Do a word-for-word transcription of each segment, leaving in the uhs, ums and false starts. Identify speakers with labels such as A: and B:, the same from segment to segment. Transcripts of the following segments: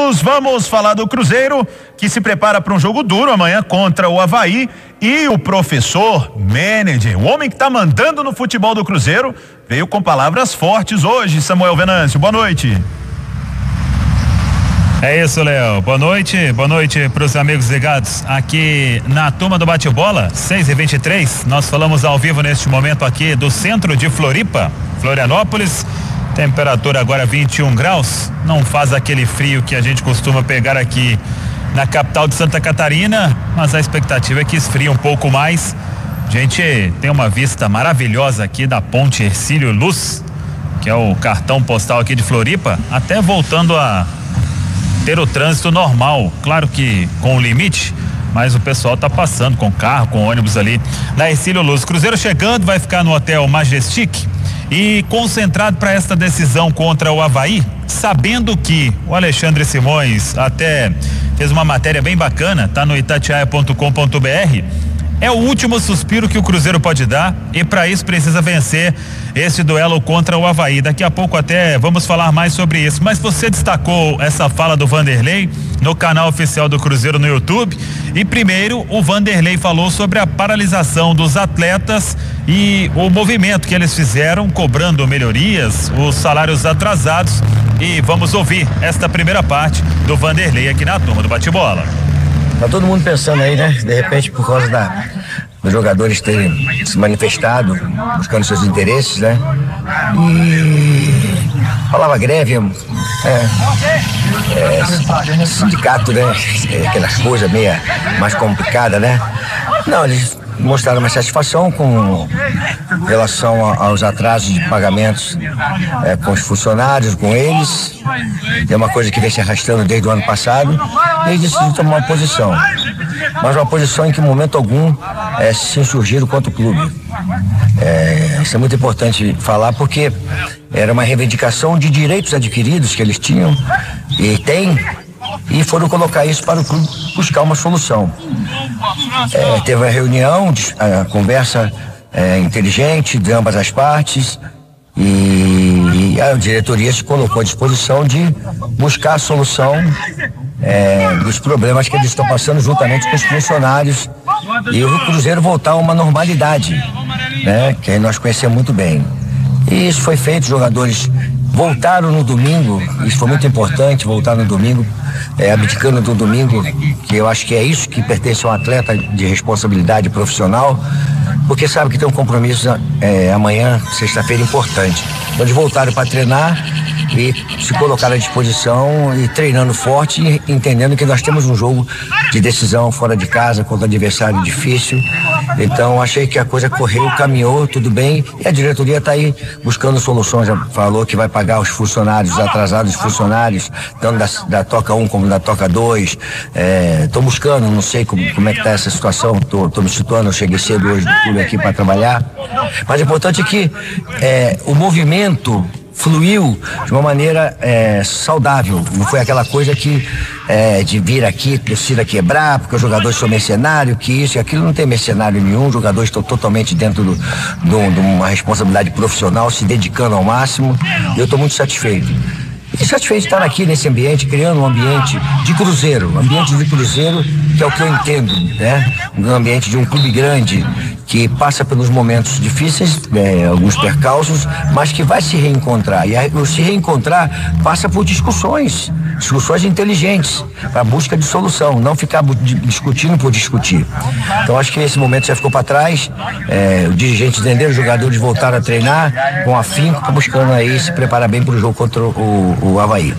A: minutos, vamos falar do Cruzeiro, que se prepara para um jogo duro amanhã contra o Avaí, e o professor manager, o homem que está mandando no futebol do Cruzeiro, veio com palavras fortes hoje. Samuel Venâncio, boa noite.
B: É isso, Léo. Boa noite, boa noite para os amigos ligados aqui na turma do bate-bola, seis e vinte e três. Nós falamos ao vivo neste momento aqui do centro de Floripa, Florianópolis. Temperatura agora vinte e um graus. Não faz aquele frio que a gente costuma pegar aqui na capital de Santa Catarina, mas a expectativa é que esfrie um pouco mais. A gente tem uma vista maravilhosa aqui da Ponte Hercílio Luz, que é o cartão postal aqui de Floripa, até voltando a ter o trânsito normal, claro que com o limite, mas o pessoal tá passando com carro, com ônibus ali na Hercílio Luz. Cruzeiro chegando, vai ficar no Hotel Majestic e concentrado para esta decisão contra o Avaí, sabendo que o Alexandre Simões até fez uma matéria bem bacana, tá no itatiaia ponto com ponto br. É o último suspiro que o Cruzeiro pode dar, e para isso precisa vencer esse duelo contra o Avaí. Daqui a pouco até vamos falar mais sobre isso, mas você destacou essa fala do Vanderlei no canal oficial do Cruzeiro no YouTube, e primeiro o Vanderlei falou sobre a paralisação dos atletas e o movimento que eles fizeram cobrando melhorias, os salários atrasados, e vamos ouvir esta primeira parte do Vanderlei aqui na turma do bate-bola.
C: Tá todo mundo pensando aí, né? De repente, por causa da, dos jogadores terem se manifestado, buscando seus interesses, né? E falava greve, é, é, sindicato, né? É, aquelas coisas meio mais complicadas, né? Não, eles mostraram uma satisfação com relação a, aos atrasos de pagamentos é, com os funcionários, com eles. É uma coisa que vem se arrastando desde o ano passado, e eles decidiram tomar uma posição, mas uma posição em que em momento algum é, se insurgiram contra o clube. É, isso é muito importante falar, porque era uma reivindicação de direitos adquiridos que eles tinham e têm, e foram colocar isso para o clube buscar uma solução. É, teve uma reunião, a conversa é, inteligente de ambas as partes, e a diretoria se colocou à disposição de buscar a solução é, dos problemas que eles estão passando juntamente com os funcionários, e o Cruzeiro voltar a uma normalidade, né, que nós conhecemos muito bem. E isso foi feito, os jogadores voltaram no domingo, isso foi muito importante, voltar no domingo, é, abdicando do domingo, que eu acho que é isso que pertence a um atleta de responsabilidade profissional, porque sabe que tem um compromisso é, amanhã, sexta-feira, importante. Então eles voltaram para treinar e se colocaram à disposição e treinando forte, e entendendo que nós temos um jogo de decisão fora de casa contra um adversário difícil. Então achei que a coisa correu, caminhou, tudo bem, e a diretoria está aí buscando soluções. Já falou que vai pagar os funcionários, os atrasados funcionários, tanto da, da Toca um como da Toca dois. Estou é, buscando, não sei como, como é que está essa situação, estou me situando, eu cheguei cedo hoje do clube aqui para trabalhar, mas o importante é que é, o movimento fluiu de uma maneira é, saudável, não foi aquela coisa que é, de vir aqui, torcida quebrar, porque os jogadores são mercenários, que isso e aquilo. Não tem mercenário nenhum, os jogadores estão totalmente dentro do, do, de uma responsabilidade profissional, se dedicando ao máximo, e eu estou muito satisfeito. E satisfeito de estar aqui nesse ambiente, criando um ambiente de Cruzeiro, um ambiente de Cruzeiro, que é o que eu entendo, né? Um ambiente de um clube grande, que passa pelos momentos difíceis, é, alguns percalços, mas que vai se reencontrar. E o se reencontrar passa por discussões, discussões inteligentes, para a busca de solução, não ficar discutindo por discutir. Então acho que esse momento já ficou para trás, é, os dirigentes entenderam, os jogadores voltaram a treinar com afinco, buscando aí se preparar bem para o jogo contra o, o Avaí.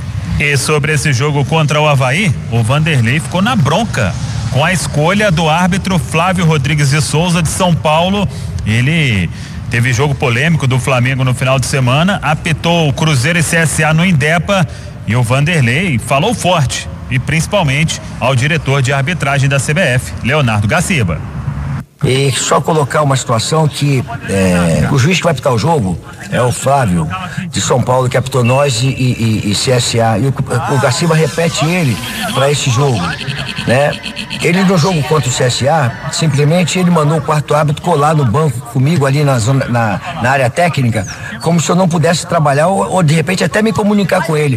B: E sobre esse jogo contra o Avaí, o Vanderlei ficou na bronca com a escolha do árbitro Flávio Rodrigues de Souza de São Paulo. Ele teve jogo polêmico do Flamengo no final de semana, apitou o Cruzeiro e C S A no Indepa, e o Vanderlei falou forte, e principalmente ao diretor de arbitragem da C B F, Leonardo Gaciba.
C: E só colocar uma situação que é, o juiz que vai apitar o jogo é o Flávio de São Paulo, que apitou nós e, e, e C S A, e o, o Gaciba repete ele para esse jogo, né? Ele no jogo contra o C S A, simplesmente ele mandou o quarto árbitro colar no banco comigo ali na zona, na, na área técnica, como se eu não pudesse trabalhar ou, ou de repente até me comunicar com ele.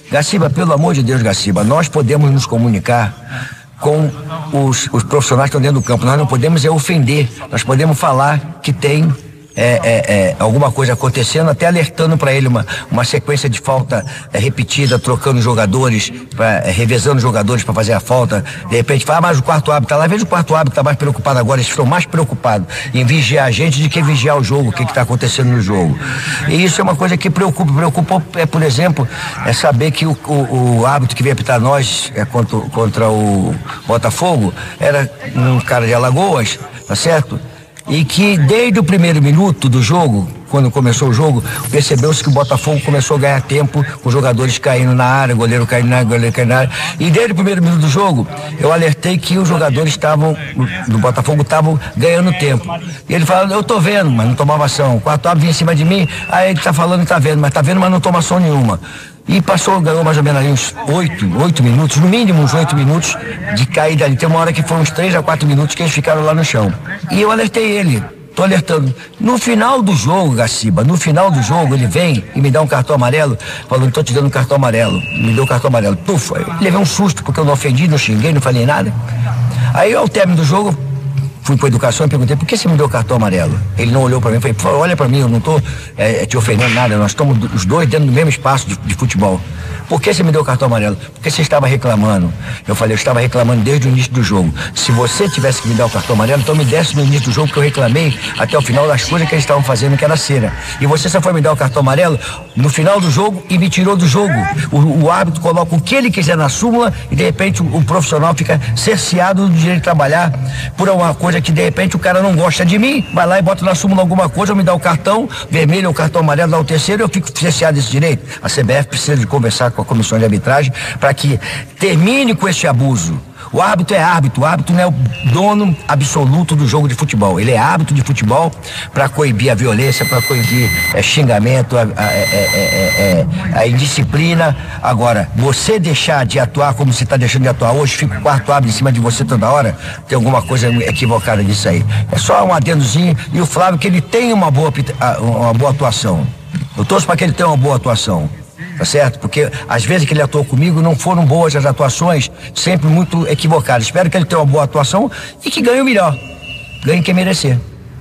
C: Gaciba, pelo amor de Deus, Gaciba, nós podemos nos comunicar com os, os profissionais que estão dentro do campo. Nós não podemos é ofender, nós podemos falar que tem É, é, é, alguma coisa acontecendo, até alertando para ele uma, uma sequência de falta é, repetida, trocando jogadores, pra, é, revezando jogadores para fazer a falta. De repente fala, ah, mas o quarto árbitro tá lá. Veja, o quarto árbitro tá mais preocupado agora, eles estão mais preocupados em vigiar a gente do que vigiar o jogo, o que está acontecendo no jogo. E isso é uma coisa que preocupa. Preocupa, é, por exemplo, é saber que o, o, o árbitro que veio apitar nós é, contra, contra o Botafogo era um cara de Alagoas, tá certo? E que desde o primeiro minuto do jogo, quando começou o jogo, percebeu-se que o Botafogo começou a ganhar tempo, com jogadores caindo na área, goleiro caindo na área, goleiro caindo na área. E desde o primeiro minuto do jogo, eu alertei que os jogadores estavam, do Botafogo estavam ganhando tempo. E ele falou, eu tô vendo, mas não tomava ação. O quarto árbitro vinha em cima de mim, aí ele tá falando que tá vendo, mas tá vendo, mas não toma ação nenhuma. E passou, ganhou mais ou menos ali uns oito, oito minutos, no mínimo uns oito minutos de caída ali. Tem uma hora que foram uns três a quatro minutos que eles ficaram lá no chão. E eu alertei ele, tô alertando. No final do jogo, Gaciba, no final do jogo, ele vem e me dá um cartão amarelo, falando, tô te dando um cartão amarelo. Me deu um cartão amarelo. Puf, aí levei um susto, porque eu não ofendi, não xinguei, não falei nada. Aí, ao término do jogo, fui para educação e perguntei, por que você me deu o cartão amarelo? Ele não olhou para mim, falei, olha para mim, eu não tô é, te ofendendo nada, nós estamos os dois dentro do mesmo espaço de, de futebol. Por que você me deu o cartão amarelo? Porque você estava reclamando. Eu falei, eu estava reclamando desde o início do jogo. Se você tivesse que me dar o cartão amarelo, então me desse no início do jogo, que eu reclamei até o final das coisas que eles estavam fazendo, que era cera. E você só foi me dar o cartão amarelo no final do jogo e me tirou do jogo. O, o árbitro coloca o que ele quiser na súmula e de repente o, o profissional fica cerceado do direito de trabalhar por uma coisa que de repente o cara não gosta de mim, vai lá e bota na súmula alguma coisa, me dá o cartão vermelho ou o cartão amarelo, dá o terceiro, eu fico cerceado desse direito. A C B F precisa de conversar com a comissão de arbitragem para que termine com este abuso. O árbitro é árbitro, o árbitro não é o dono absoluto do jogo de futebol. Ele é árbitro de futebol para coibir a violência, para coibir é, xingamento, a, a, a, a, a, a indisciplina. Agora, você deixar de atuar como você está deixando de atuar hoje, fica o quarto árbitro em cima de você toda hora, tem alguma coisa equivocada nisso aí. É só um adendozinho. E o Flávio, que ele tem uma boa, uma boa atuação. Eu torço para que ele tenha uma boa atuação. Tá certo? Porque às vezes que ele atuou comigo não foram boas as atuações, sempre muito equivocadas. Espero que ele tenha uma boa atuação e que ganhe o melhor. Ganhe quem merecer.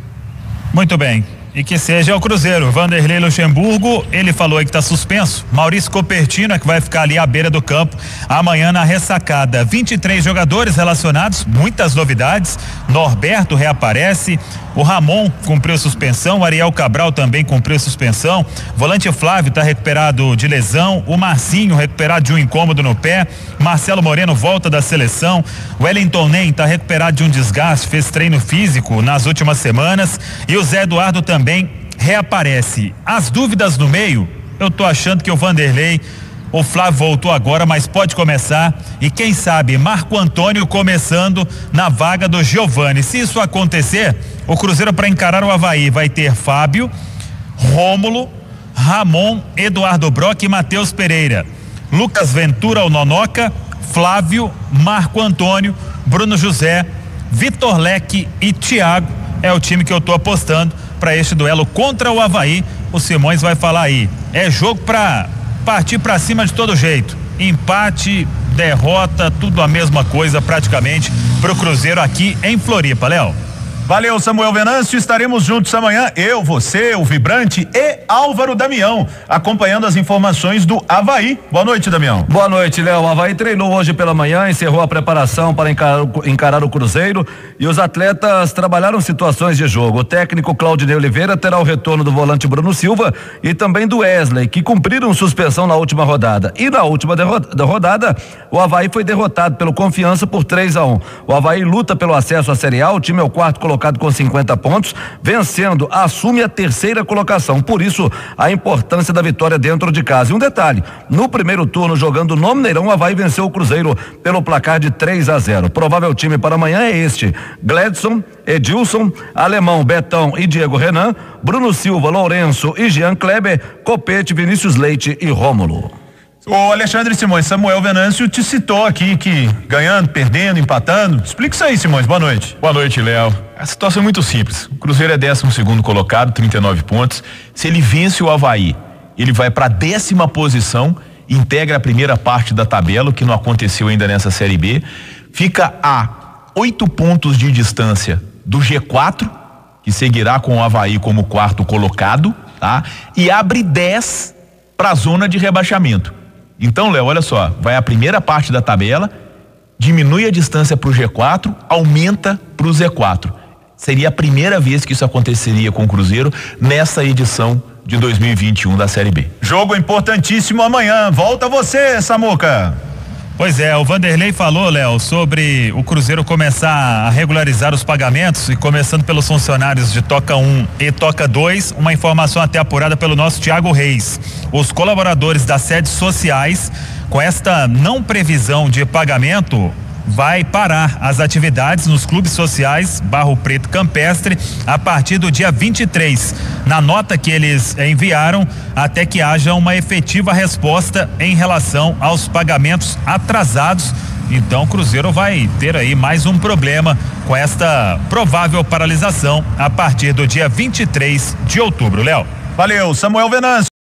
B: Muito bem. E que seja o Cruzeiro. Vanderlei Luxemburgo, ele falou aí que está suspenso. Maurício Copertino é que vai ficar ali à beira do campo amanhã na ressacada. vinte e três jogadores relacionados, muitas novidades. Norberto reaparece, o Ramon cumpriu suspensão, o Ariel Cabral também cumpriu suspensão, volante Flávio está recuperado de lesão, o Marcinho recuperado de um incômodo no pé, Marcelo Moreno volta da seleção, o Wellington Nem está recuperado de um desgaste, fez treino físico nas últimas semanas, e o Zé Eduardo também reaparece. As dúvidas no meio, eu tô achando que o Vanderlei, o Flávio voltou agora, mas pode começar, e quem sabe Marco Antônio começando na vaga do Giovani. Se isso acontecer, o Cruzeiro, para encarar o Avaí, vai ter Fábio, Rômulo, Ramon, Eduardo Brock e Matheus Pereira, Lucas Ventura, o Nonoca, Flávio, Marco Antônio, Bruno José, Vitor Leque e Thiago. É o time que eu tô apostando para este duelo contra o Avaí. O Simões vai falar aí, é jogo para partir para cima de todo jeito. Empate, derrota, tudo a mesma coisa praticamente pro Cruzeiro aqui em Floripa, Léo.
A: Valeu, Samuel Venâncio, estaremos juntos amanhã, eu, você, o Vibrante e Álvaro Damião, acompanhando as informações do Avaí. Boa noite, Damião.
D: Boa noite, Léo. O Avaí treinou hoje pela manhã, encerrou a preparação para encarar, encarar o Cruzeiro, e os atletas trabalharam situações de jogo. O técnico Claudinei Oliveira terá o retorno do volante Bruno Silva e também do Wesley, que cumpriram suspensão na última rodada. E na última derrota, rodada, o Avaí foi derrotado pelo Confiança por três a um. O Avaí luta pelo acesso à Série A, o time é o quarto colocado com cinquenta pontos, vencendo, assume a terceira colocação. Por isso, a importância da vitória dentro de casa. E um detalhe, no primeiro turno, jogando no Mineirão, o Avaí venceu o Cruzeiro pelo placar de três a zero. Provável time para amanhã é este: Gledson, Edilson, Alemão, Betão e Diego Renan, Bruno Silva, Lourenço e Jean Kleber, Copete, Vinícius Leite e Rômulo.
A: O Alexandre Simões, Samuel Venâncio te citou aqui que ganhando, perdendo, empatando. Explica isso aí, Simões. Boa noite.
E: Boa noite, Léo. A situação é muito simples. O Cruzeiro é décimo segundo colocado, trinta e nove pontos. Se ele vence o Avaí, ele vai para a décima posição
A: integra a primeira parte da tabela, o que não aconteceu ainda nessa Série B, fica a oito pontos de distância do G quatro, que seguirá com o Avaí como quarto colocado, tá? E abre dez para a zona de rebaixamento. Então, Léo, olha só, vai a primeira parte da tabela, diminui a distância para o G quatro, aumenta para o Z quatro. Seria a primeira vez que isso aconteceria com o Cruzeiro nessa edição de dois mil e vinte e um da Série B.
F: Jogo importantíssimo amanhã. Volta você, Samuca.
B: Pois é, o Vanderlei falou, Léo, sobre o Cruzeiro começar a regularizar os pagamentos e começando pelos funcionários de Toca um e Toca dois, uma informação até apurada pelo nosso Thiago Reis. Os colaboradores das sedes sociais, com esta não previsão de pagamento, vai parar as atividades nos clubes sociais Barro Preto Campestre a partir do dia vinte e três. Na nota que eles enviaram, até que haja uma efetiva resposta em relação aos pagamentos atrasados. Então o Cruzeiro vai ter aí mais um problema com esta provável paralisação a partir do dia vinte e três de outubro, Léo.
F: Valeu, Samuel Venâncio.